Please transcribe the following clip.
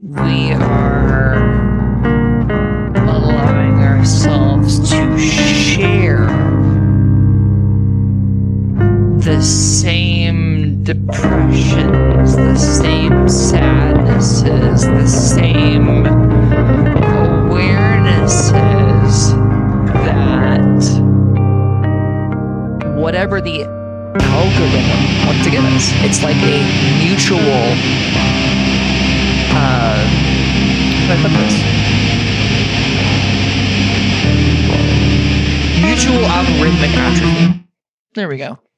we are allowing ourselves to share the same depressions, the same sadnesses, the same awarenesses that whatever the algorithm wants to give us, it's like a mutual, how do I put this? Mutual algorithmic atrophy. There we go.